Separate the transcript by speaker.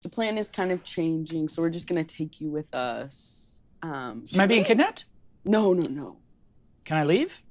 Speaker 1: the plan is kind of changing, so we're just gonna take you with us.
Speaker 2: Am I being kidnapped?
Speaker 1: No.
Speaker 2: Can I leave?